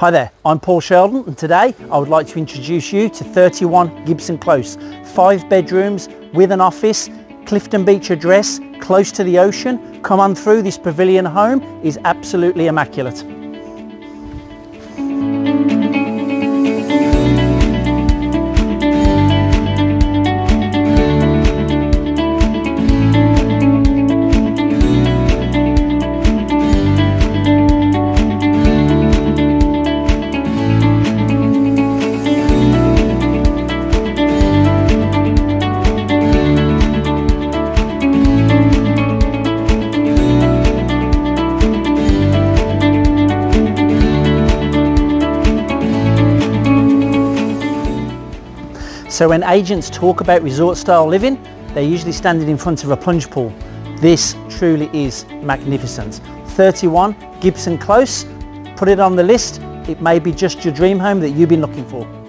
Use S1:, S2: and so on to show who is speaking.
S1: Hi there, I'm Paul Sheldon, and today I would like to introduce you to 31 Gibson Close. 5 bedrooms with an office, Clifton Beach address, close to the ocean. Come on through, this pavilion home is absolutely immaculate. So when agents talk about resort style living, they're usually standing in front of a plunge pool. This truly is magnificent. 31 Gibson Close, put it on the list. It may be just your dream home that you've been looking for.